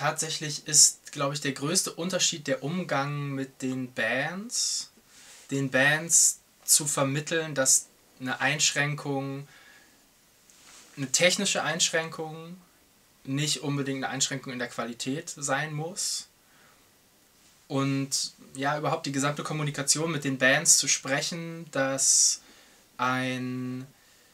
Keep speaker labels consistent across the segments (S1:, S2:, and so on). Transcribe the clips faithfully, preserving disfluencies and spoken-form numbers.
S1: Tatsächlich ist, glaube ich, der größte Unterschied der Umgang mit den Bands, den Bands zu vermitteln, dass eine Einschränkung, eine technische Einschränkung nicht unbedingt eine Einschränkung in der Qualität sein muss. Und ja, überhaupt die gesamte Kommunikation mit den Bands zu sprechen, dass ein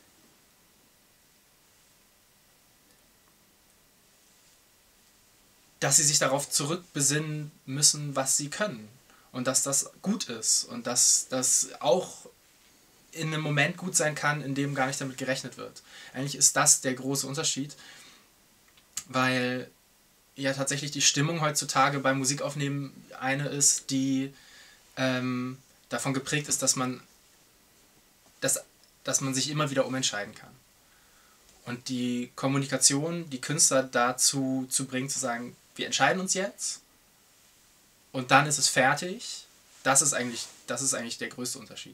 S1: dass sie sich darauf zurückbesinnen müssen, was sie können. Und dass das gut ist. Und dass das auch in einem Moment gut sein kann, in dem gar nicht damit gerechnet wird. Eigentlich ist das der große Unterschied, weil ja tatsächlich die Stimmung heutzutage beim Musikaufnehmen eine ist, die ähm, davon geprägt ist, dass man, dass, dass man sich immer wieder umentscheiden kann. Und die Kommunikation, die Künstler dazu zu bringen, zu sagen, wir entscheiden uns jetzt und dann ist es fertig, das ist eigentlich, das ist eigentlich der größte Unterschied.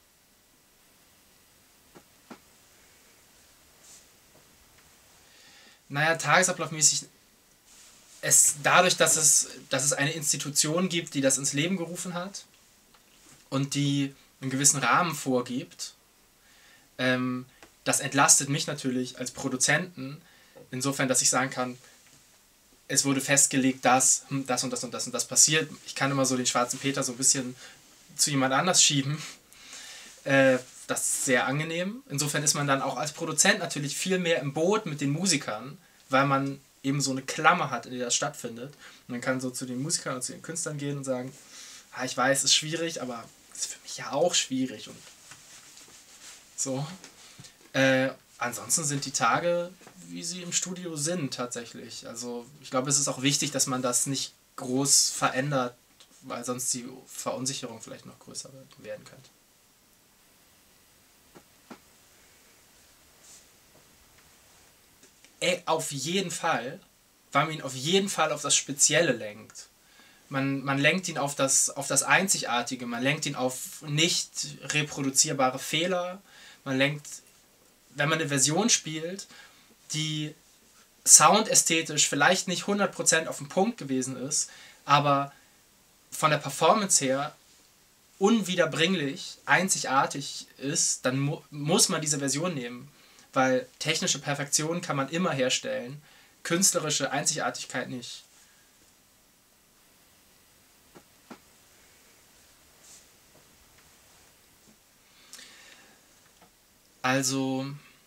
S1: Naja, tagesablaufmäßig, es, dadurch, dass es, dass es eine Institution gibt, die das ins Leben gerufen hat und die einen gewissen Rahmen vorgibt, ähm, das entlastet mich natürlich als Produzenten, insofern, dass ich sagen kann, es wurde festgelegt, dass das und das und das und das passiert. Ich kann immer so den schwarzen Peter so ein bisschen zu jemand anders schieben. Äh, das ist sehr angenehm. Insofern ist man dann auch als Produzent natürlich viel mehr im Boot mit den Musikern, weil man eben so eine Klammer hat, in der das stattfindet. Und man kann so zu den Musikern und zu den Künstlern gehen und sagen, ah, ich weiß, es ist schwierig, aber es ist für mich ja auch schwierig. Und so. Äh, ansonsten sind die Tage, wie sie im Studio sind, tatsächlich. Also ich glaube, es ist auch wichtig, dass man das nicht groß verändert, weil sonst die Verunsicherung vielleicht noch größer werden könnte. Ey, auf jeden Fall, weil man ihn auf jeden Fall auf das Spezielle lenkt. Man, man lenkt ihn auf das, auf das Einzigartige, man lenkt ihn auf nicht reproduzierbare Fehler, man lenkt, wenn man eine Version spielt, die soundästhetisch vielleicht nicht hundert Prozent auf den Punkt gewesen ist, aber von der Performance her unwiederbringlich, einzigartig ist, dann mu muss man diese Version nehmen. Weil technische Perfektion kann man immer herstellen, künstlerische Einzigartigkeit nicht. Also,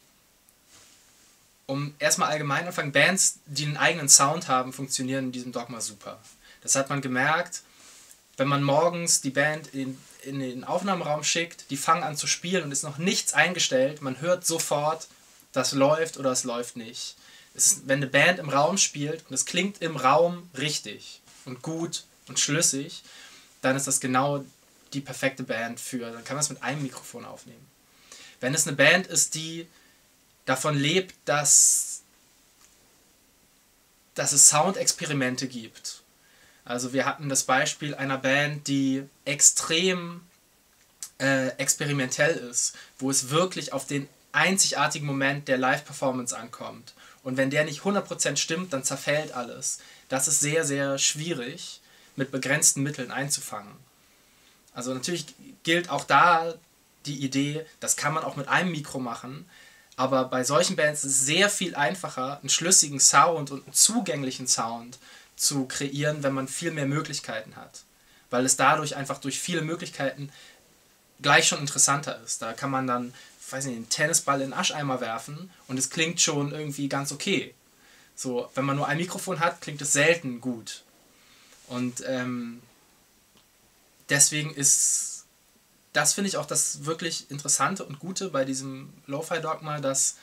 S1: um erstmal allgemein anfangen, Bands, die einen eigenen Sound haben, funktionieren in diesem Dogma super. Das hat man gemerkt, wenn man morgens die Band in, in den Aufnahmeraum schickt, die fangen an zu spielen und ist noch nichts eingestellt, man hört sofort, das läuft oder es läuft nicht. Es ist, wenn eine Band im Raum spielt und es klingt im Raum richtig und gut und schlüssig, dann ist das genau die perfekte Band für, dann kann man es mit einem Mikrofon aufnehmen. Wenn es eine Band ist, die davon lebt, dass, dass es Soundexperimente gibt. Also wir hatten das Beispiel einer Band, die extrem äh, experimentell ist, wo es wirklich auf den einzigartigen Moment der Live-Performance ankommt. Und wenn der nicht hundert Prozent stimmt, dann zerfällt alles. Das ist sehr, sehr schwierig, mit begrenzten Mitteln einzufangen. Also natürlich gilt auch da die Idee, das kann man auch mit einem Mikro machen, aber bei solchen Bands ist es sehr viel einfacher, einen schlüssigen Sound und einen zugänglichen Sound zu kreieren, wenn man viel mehr Möglichkeiten hat. Weil es dadurch einfach durch viele Möglichkeiten gleich schon interessanter ist. Da kann man dann, ich weiß nicht, einen Tennisball in den Ascheimer werfen und es klingt schon irgendwie ganz okay. So, wenn man nur ein Mikrofon hat, klingt es selten gut. Und ähm, deswegen ist, das finde ich auch das wirklich Interessante und Gute bei diesem Lo-Fi-Dogma, dass,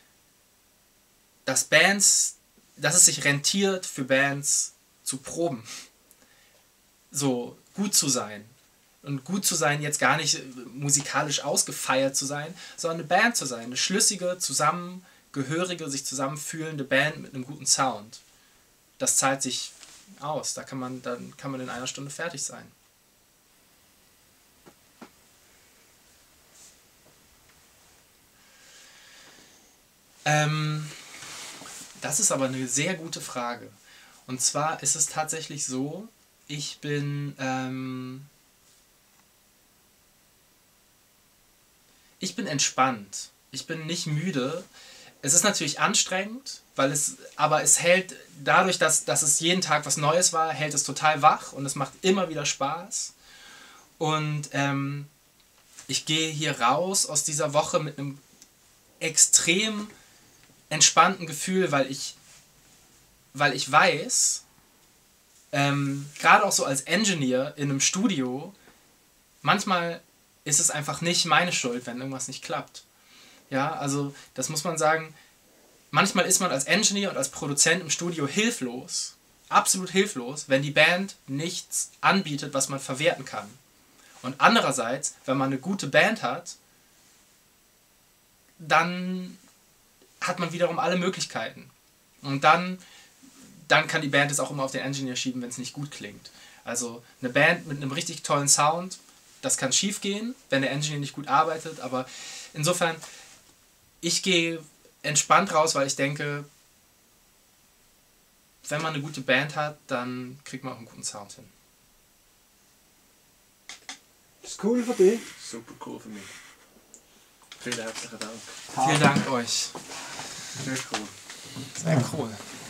S1: dass Bands, dass es sich rentiert für Bands zu proben. So, gut zu sein. Und gut zu sein, jetzt gar nicht musikalisch ausgefeilt zu sein, sondern eine Band zu sein. Eine schlüssige, zusammengehörige, sich zusammenfühlende Band mit einem guten Sound. Das zahlt sich aus. Da kann man, dann kann man in einer Stunde fertig sein. Ähm, das ist aber eine sehr gute Frage. Und zwar ist es tatsächlich so, ich bin, ähm, ich bin entspannt. Ich bin nicht müde. Es ist natürlich anstrengend, weil es, aber es hält, dadurch, dass, dass es jeden Tag was Neues war, hält es total wach und es macht immer wieder Spaß. Und ähm, ich gehe hier raus aus dieser Woche mit einem extrem entspannten Gefühl, weil ich, weil ich weiß, ähm, gerade auch so als Engineer in einem Studio, manchmal ist es einfach nicht meine Schuld, wenn irgendwas nicht klappt. Ja, also das muss man sagen, manchmal ist man als Engineer und als Produzent im Studio hilflos, absolut hilflos, wenn die Band nichts anbietet, was man verwerten kann. Und andererseits, wenn man eine gute Band hat, dann hat man wiederum alle Möglichkeiten. Und dann, dann kann die Band es auch immer auf den Engineer schieben, wenn es nicht gut klingt. Also eine Band mit einem richtig tollen Sound, das kann schief gehen, wenn der Engineer nicht gut arbeitet, aber insofern, ich gehe entspannt raus, weil ich denke, wenn man eine gute Band hat, dann kriegt man auch einen guten Sound hin.
S2: Das ist cool von dir.
S3: Super cool für mich. Vielen herzlichen Dank.
S1: Vielen Dank euch.
S3: Sehr cool.
S1: Sehr cool.